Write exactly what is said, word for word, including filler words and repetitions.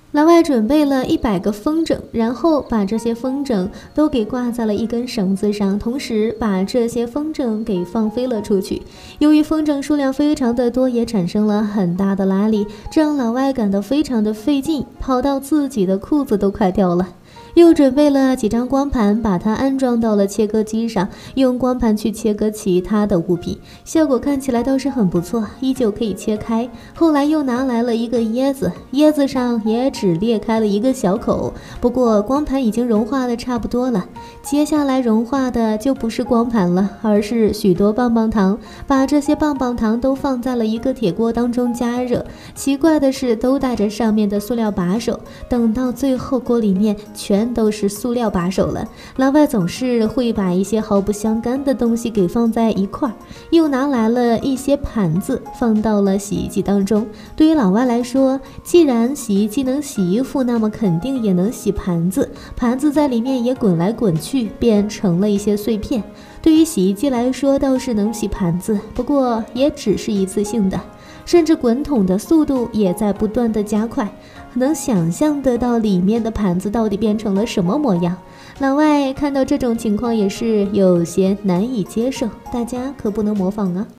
老外准备了一百个风筝，然后把这些风筝都给挂在了一根绳子上，同时把这些风筝给放飞了出去。由于风筝数量非常的多，也产生了很大的拉力，这让老外感到非常的费劲，跑到自己的裤子都快掉了。又准备了几张光盘，把它安装到了切割机上，用光盘去切割其他的物品，效果看起来倒是很不错，依旧可以切开。后来又拿来了一个椰子，椰子上也只裂开了一个小口，不过光盘已经融化的差不多了。接下来融化的就不是光盘了，而是许多棒棒糖，把这些棒棒糖都放在了一个铁锅当中加热。奇怪的是，都带着上面的塑料把手，等到最后锅里面全都是塑料把手了。老外总是会把一些毫不相干的东西给放在一块儿，又拿来了一些盘子放到了洗衣机当中。对于老外来说，既然洗衣机能洗衣服，那么肯定也能洗盘子，盘子在里面也滚来滚去，变成了一些碎片。对于洗衣机来说倒是能洗盘子，不过也只是一次性的，甚至滚筒的速度也在不断的加快，能想象得到里面的盘子到底变成了什么模样。老外看到这种情况也是有些难以接受，大家可不能模仿啊。